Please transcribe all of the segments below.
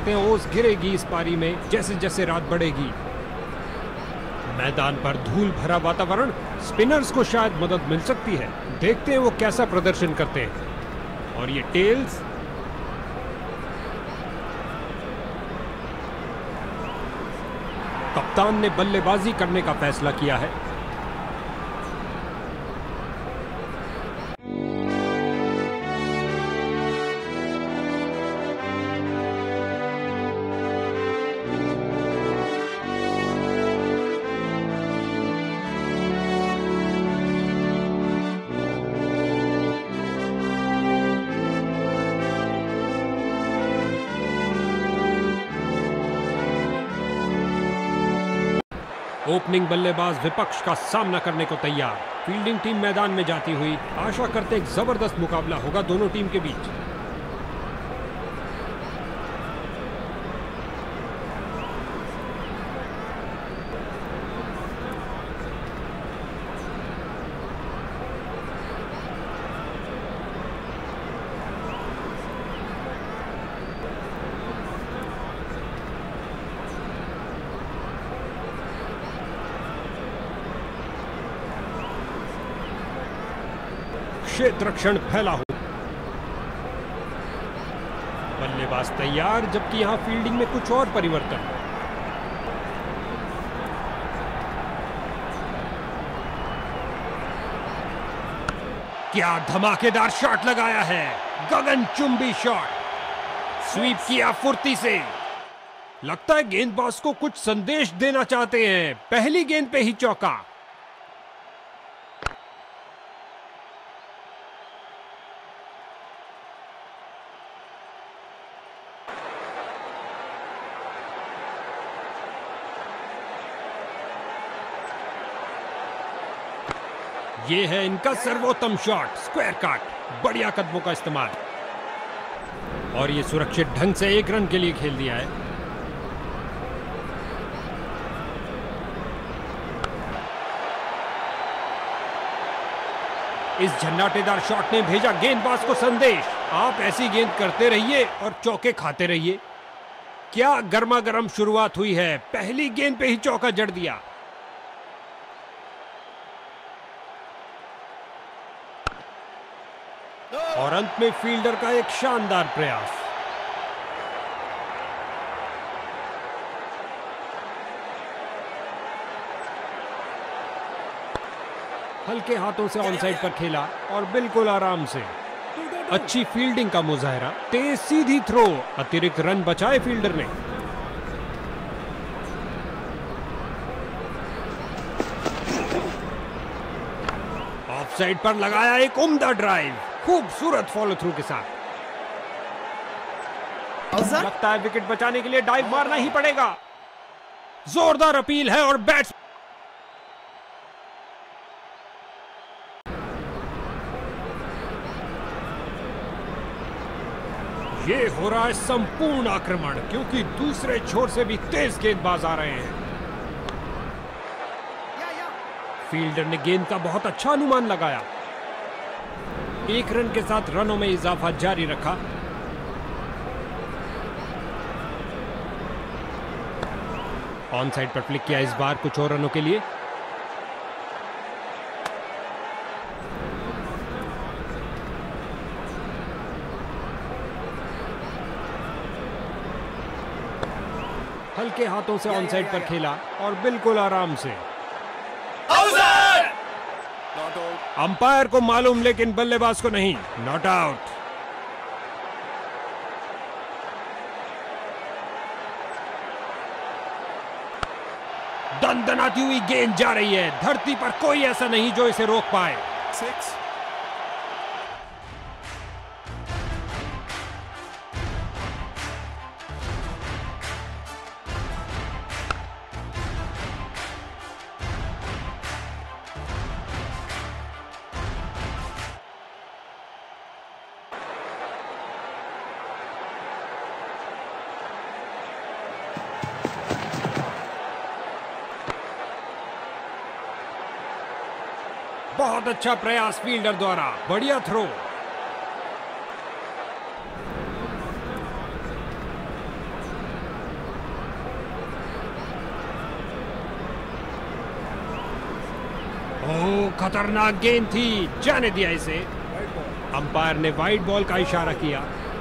सकते हैं ओस गिरेगी इस पारी में जैसे जैसे रात बढ़ेगी। मैदान पर धूल भरा वातावरण, स्पिनर्स को शायद मदद मिल सकती है। देखते हैं वो कैसा प्रदर्शन करते हैं। और ये टेल्स, कप्तान ने बल्लेबाजी करने का फैसला किया है। ओपनिंग बल्लेबाज विपक्ष का सामना करने को तैयार। फील्डिंग टीम मैदान में जाती हुई, आशा करते एक जबरदस्त मुकाबला होगा दोनों टीम के बीच। क्षेत्र रक्षण फैला हो, बल्लेबाज तैयार, जबकि यहां फील्डिंग में कुछ और परिवर्तन। क्या धमाकेदार शॉट लगाया है, गगनचुंबी शॉट, स्वीप किया फुर्ती से। लगता है गेंदबाज को कुछ संदेश देना चाहते हैं। पहली गेंद पे ही चौका। ये है इनका सर्वोत्तम शॉट, स्क्वायर कट, बढ़िया कदमों का इस्तेमाल। और ये सुरक्षित ढंग से एक रन के लिए खेल दिया है। इस झन्नाटेदार शॉट ने भेजा गेंदबाज को संदेश, आप ऐसी गेंद करते रहिए और चौके खाते रहिए। क्या गर्मा गर्म शुरुआत हुई है, पहली गेंद पे ही चौका जड़ दिया। और अंत में फील्डर का एक शानदार प्रयास। हल्के हाथों से ऑन साइड पर खेला और बिल्कुल आराम से। अच्छी फील्डिंग का मुजाहरा, तेज सीधी थ्रो, अतिरिक्त रन बचाए फील्डर ने। ऑफ साइड पर लगाया एक उम्दा ड्राइव, खूबसूरत फॉलो थ्रू के साथ। लगता है विकेट बचाने के लिए डाइव मारना ही पड़ेगा। जोरदार अपील है और बैट्स ये हो रहा है संपूर्ण आक्रमण, क्योंकि दूसरे छोर से भी तेज गेंदबाज आ रहे हैं। फील्डर ने गेंद का बहुत अच्छा अनुमान लगाया। एक रन के साथ रनों में इजाफा जारी रखा। ऑन साइड पर फ्लिक किया इस बार कुछ और रनों के लिए। हल्के हाथों से ऑन साइड पर खेला और बिल्कुल आराम से। अंपायर को मालूम लेकिन बल्लेबाज को नहीं, नॉट आउट। दनदनाती हुई गेंद जा रही है, धरती पर कोई ऐसा नहीं जो इसे रोक पाए। 6। बहुत अच्छा प्रयास फील्डर द्वारा, बढ़िया थ्रो। ओह, खतरनाक गेंद थी, जाने दिया इसे। अंपायर ने वाइड बॉल का इशारा किया।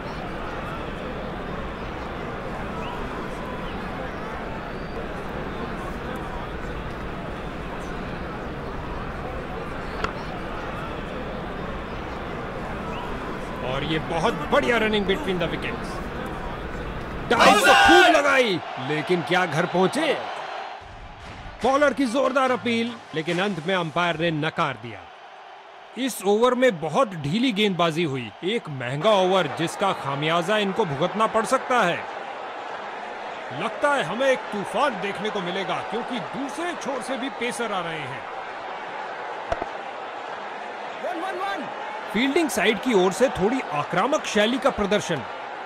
और ये बहुत बढ़िया running between the wickets. Dive तो खूब लगाई, लेकिन क्या घर पहुंचे? बॉलर की जोरदार अपील, लेकिन अंत में अंपायर ने नकार दिया। इस ओवर में बहुत ढीली गेंदबाजी हुई। एक महंगा ओवर जिसका खामियाजा इनको भुगतना पड़ सकता है। लगता है हमें एक तूफान देखने को मिलेगा, क्योंकि दूसरे छोर से भी पेसर आ रहे हैं। फील्डिंग साइड की ओर से थोड़ी आक्रामक शैली का प्रदर्शन।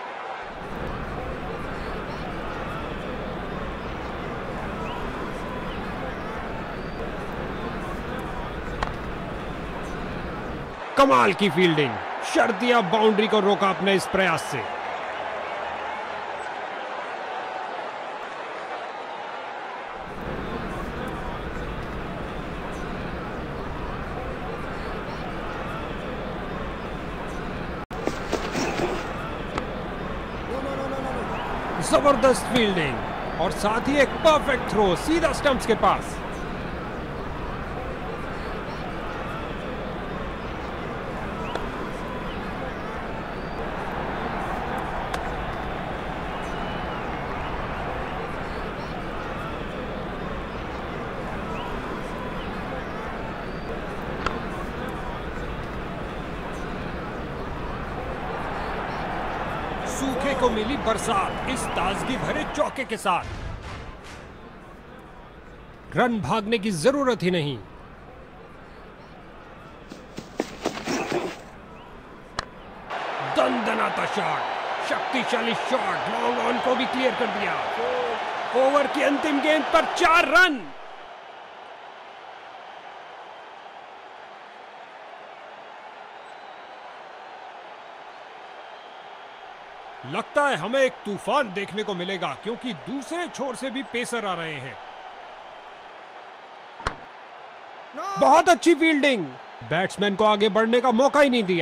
कमाल की फील्डिंग, शर्तिया बाउंड्री को रोका अपने इस प्रयास से। जबरदस्त फील्डिंग और साथ ही एक परफेक्ट थ्रो सीधा स्टंप्स के पास। सूखे को मिली बरसात इस ताजगी भरे चौके के साथ। रन भागने की जरूरत ही नहीं। दंदनाता शॉट, शक्तिशाली शॉट, लॉन्ग ऑन को भी क्लियर कर दिया। ओवर की अंतिम गेंद पर 4 रन। लगता है हमें एक तूफान देखने को मिलेगा, क्योंकि दूसरे छोर से भी पेसर आ रहे हैं। बहुत अच्छी फील्डिंग, बैट्समैन को आगे बढ़ने का मौका ही नहीं दिया।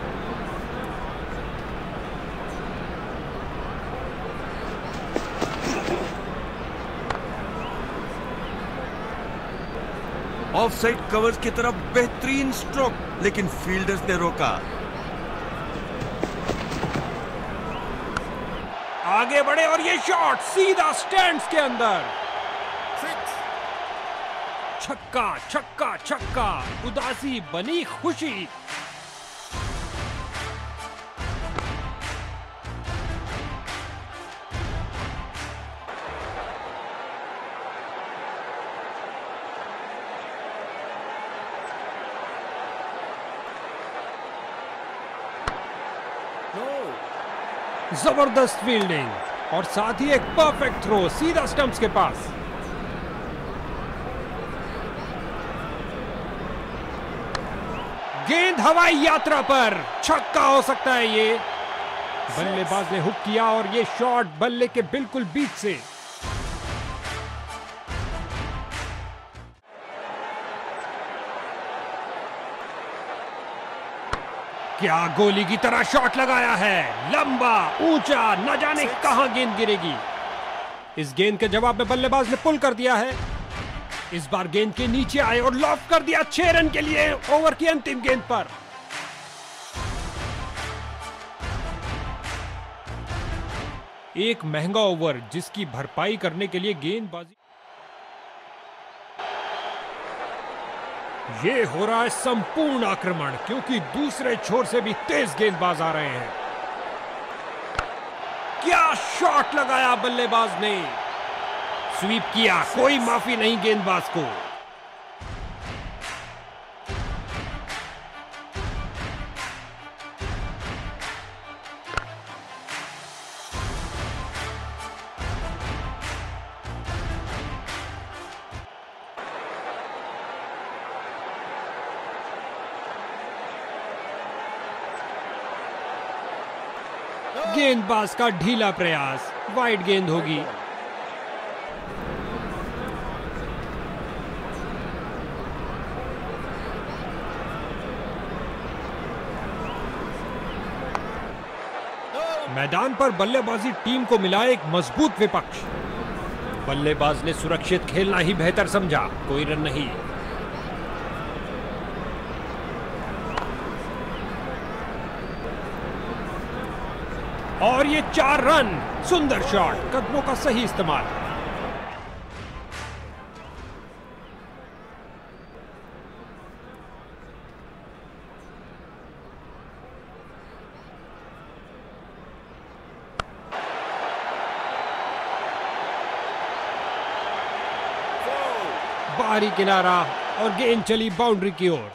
ऑफसाइड कवर्स की तरफ बेहतरीन स्ट्रोक, लेकिन फील्डर्स ने रोका। आगे बढ़े और ये शॉट सीधा स्टैंड्स के अंदर। छक्का छक्का छक्का, उदासी बनी खुशी। जबरदस्त फील्डिंग और साथ ही एक परफेक्ट थ्रो सीधा स्टंप्स के पास। गेंद हवाई यात्रा पर, छक्का हो सकता है ये। बल्लेबाज ने हुक किया और ये शॉट बल्ले के बिल्कुल बीच से। क्या गोली की तरह शॉट लगाया है, लंबा ऊंचा, न जाने कहां गेंद गिरेगी। इस गेंद के जवाब में बल्लेबाज ने पुल कर दिया है। इस बार गेंद के नीचे आए और लॉफ्ट कर दिया 6 रन के लिए ओवर की अंतिम गेंद पर। एक महंगा ओवर जिसकी भरपाई करने के लिए गेंदबाजी। ये हो रहा है संपूर्ण आक्रमण, क्योंकि दूसरे छोर से भी तेज गेंदबाज आ रहे हैं। क्या शॉट लगाया बल्लेबाज ने, स्वीप किया, कोई माफी नहीं गेंदबाज को। गेंदबाज का ढीला प्रयास, वाइड गेंद होगी। मैदान पर बल्लेबाजी टीम को मिला एक मजबूत विपक्ष। बल्लेबाज ने सुरक्षित खेलना ही बेहतर समझा, कोई रन नहीं। और ये 4 रन। सुंदर शॉट, कदमों का सही इस्तेमाल। बाहरी किनारा और गेंद चली बाउंड्री की ओर।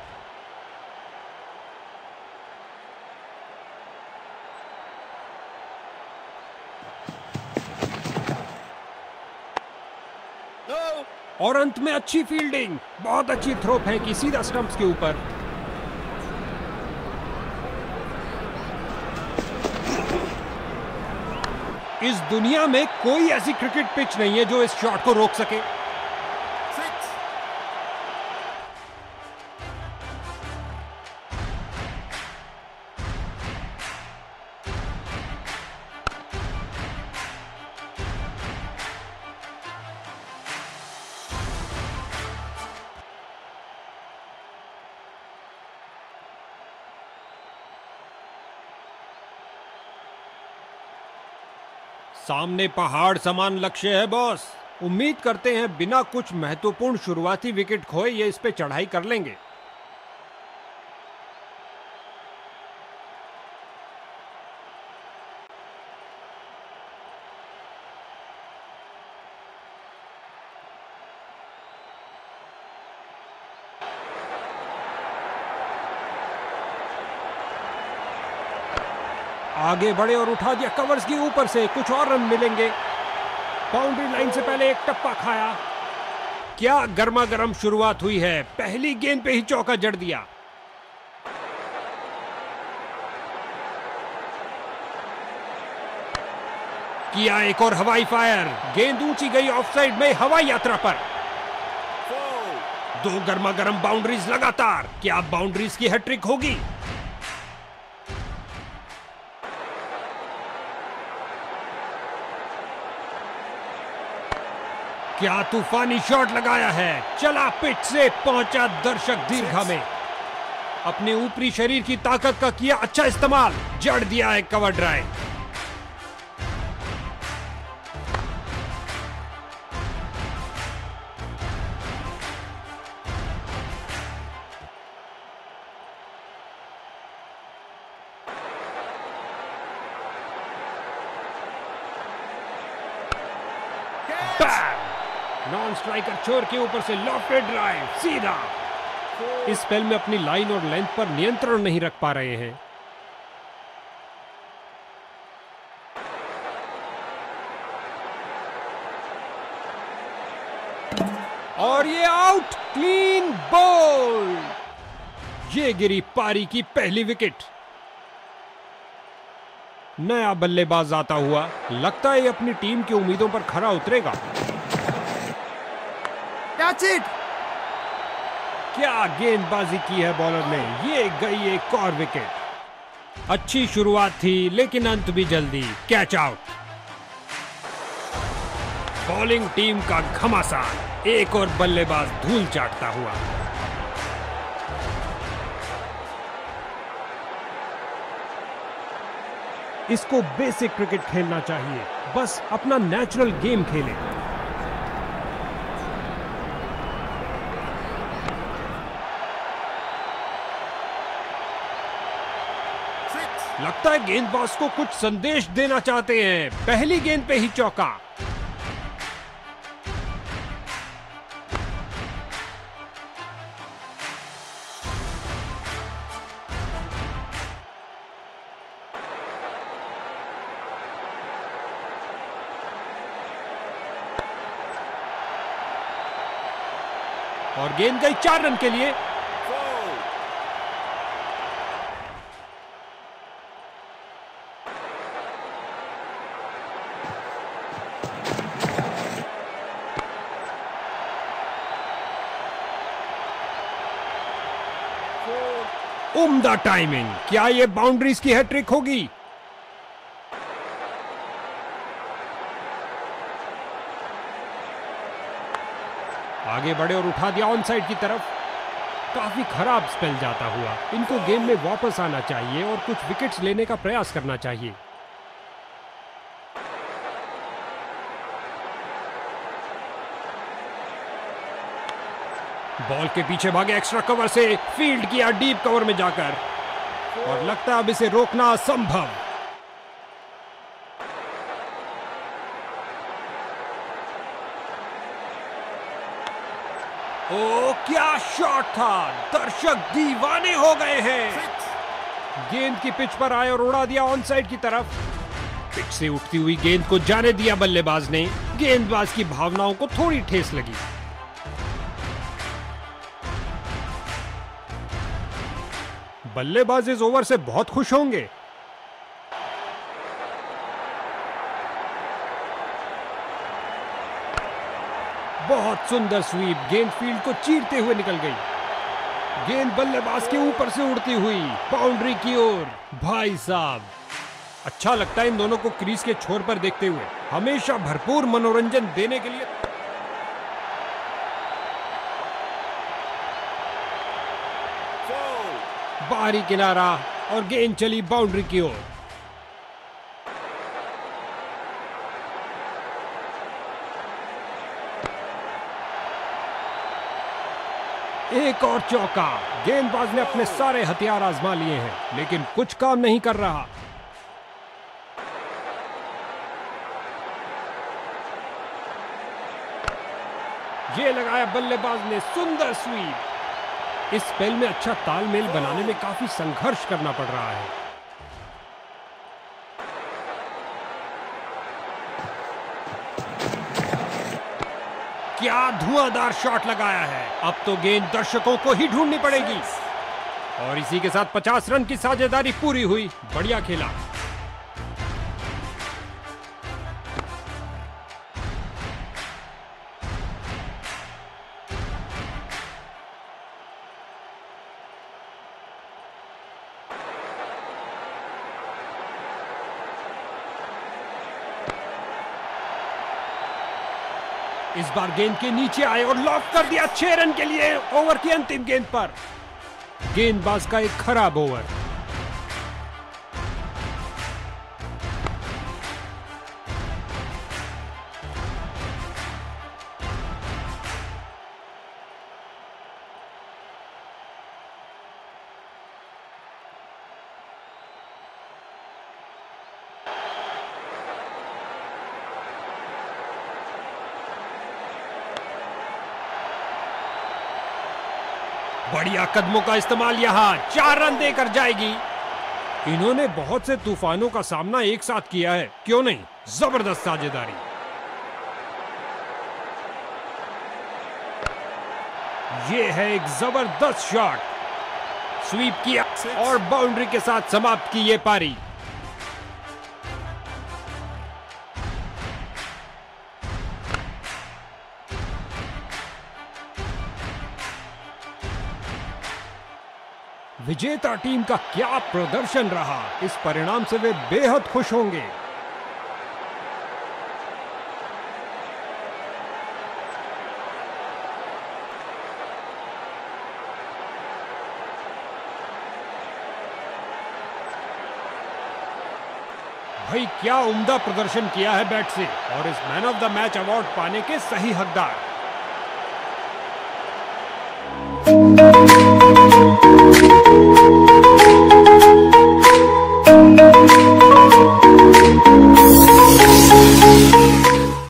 और अंत में अच्छी फील्डिंग, बहुत अच्छी थ्रो फेंकी सीधा स्टंप्स के ऊपर। इस दुनिया में कोई ऐसी क्रिकेट पिच नहीं है जो इस शॉट को रोक सके। सामने पहाड़ समान लक्ष्य है बॉस। उम्मीद करते हैं बिना कुछ महत्वपूर्ण शुरुआती विकेट खोए ये इस पे चढ़ाई कर लेंगे। आगे बढ़े और उठा दिया कवर्स के ऊपर से, कुछ और रन मिलेंगे। बाउंड्री लाइन से पहले एक टप्पा खाया। क्या गर्मा गर्म शुरुआत हुई है, पहली गेंद पे ही चौका जड़ दिया। किया एक और हवाई फायर, गेंद ऊंची गई ऑफसाइड में हवाई यात्रा पर। 2 गर्मा गर्म बाउंड्रीज लगातार, क्या बाउंड्रीज की हैट्रिक होगी? क्या तूफानी शॉट लगाया है, चला पिच से, पहुंचा दर्शक दीर्घा में। अपने ऊपरी शरीर की ताकत का किया अच्छा इस्तेमाल, जड़ दिया है कवर ड्राइव। नॉन स्ट्राइकर छोर के ऊपर से लॉफ्टेड ड्राइव सीधा। इस स्पेल में अपनी लाइन और लेंथ पर नियंत्रण नहीं रख पा रहे हैं। और ये आउट, क्लीन बॉल। ये गिरी पारी की पहली विकेट। नया बल्लेबाज आता हुआ, लगता है ये अपनी टीम की उम्मीदों पर खरा उतरेगा। क्या गेंदबाजी की है बॉलर ने, ये गई एक और विकेट। अच्छी शुरुआत थी लेकिन अंत भी जल्दी, कैच आउट। बॉलिंग टीम का घमासान, एक और बल्लेबाज धूल चाटता हुआ। इसको बेसिक क्रिकेट खेलना चाहिए, बस अपना नेचुरल गेम खेले। लगता है गेंदबाज को कुछ संदेश देना चाहते हैं, पहली गेंद पे ही चौका। और गेंद गई 4 रन के लिए। उम्दा टाइमिंग, क्या ये बाउंड्रीज की हैट्रिक होगी? आगे बढ़े और उठा दिया ऑन साइड की तरफ। काफी खराब स्पेल जाता हुआ। इनको गेम में वापस आना चाहिए और कुछ विकेट्स लेने का प्रयास करना चाहिए। बॉल के पीछे भागे एक्स्ट्रा कवर से, फील्ड किया डीप कवर में जाकर, और लगता है अब इसे रोकना असंभव। ओ क्या शॉट था, दर्शक दीवाने हो गए हैं। गेंद की पिच पर आए और उड़ा दिया ऑन साइड की तरफ। पिच से उठती हुई गेंद को जाने दिया बल्लेबाज ने। गेंदबाज की भावनाओं को थोड़ी ठेस लगी। बल्लेबाज इस ओवर से बहुत खुश होंगे। बहुत सुंदर स्वीप, गेंद फील्ड को चीरते हुए निकल गई। गेंद बल्लेबाज के ऊपर से उड़ती हुई बाउंड्री की ओर। भाई साहब, अच्छा लगता है इन दोनों को क्रीज के छोर पर देखते हुए। हमेशा भरपूर मनोरंजन देने के लिए। बाहरी किनारा और गेंद चली बाउंड्री की ओर। एक और चौका। गेंदबाज ने अपने सारे हथियार आजमा लिए हैं, लेकिन कुछ काम नहीं कर रहा। ये लगाया बल्लेबाज ने, सुंदर स्वीप। इस स्पेल में अच्छा तालमेल बनाने में काफी संघर्ष करना पड़ रहा है। क्या धुआंधार शॉट लगाया है। अब तो गेंद दर्शकों को ही ढूंढनी पड़ेगी। और इसी के साथ 50 रन की साझेदारी पूरी हुई। बढ़िया खेला। इस बार गेंद के नीचे आए और लॉक कर दिया 6 रन के लिए ओवर की अंतिम गेंद पर। गेंदबाज का एक खराब ओवर। बढ़िया कदमों का इस्तेमाल, यहां 4 रन देकर जाएगी। इन्होंने बहुत से तूफानों का सामना एक साथ किया है, क्यों नहीं। जबरदस्त साझेदारी। ये है एक जबरदस्त शॉट। स्वीप किया और बाउंड्री के साथ समाप्त की ये पारी। विजेता टीम का क्या प्रदर्शन रहा। इस परिणाम से वे बेहद खुश होंगे। भाई क्या उम्दा प्रदर्शन किया है बैट से, और इस man of the match award पाने के सही हकदार।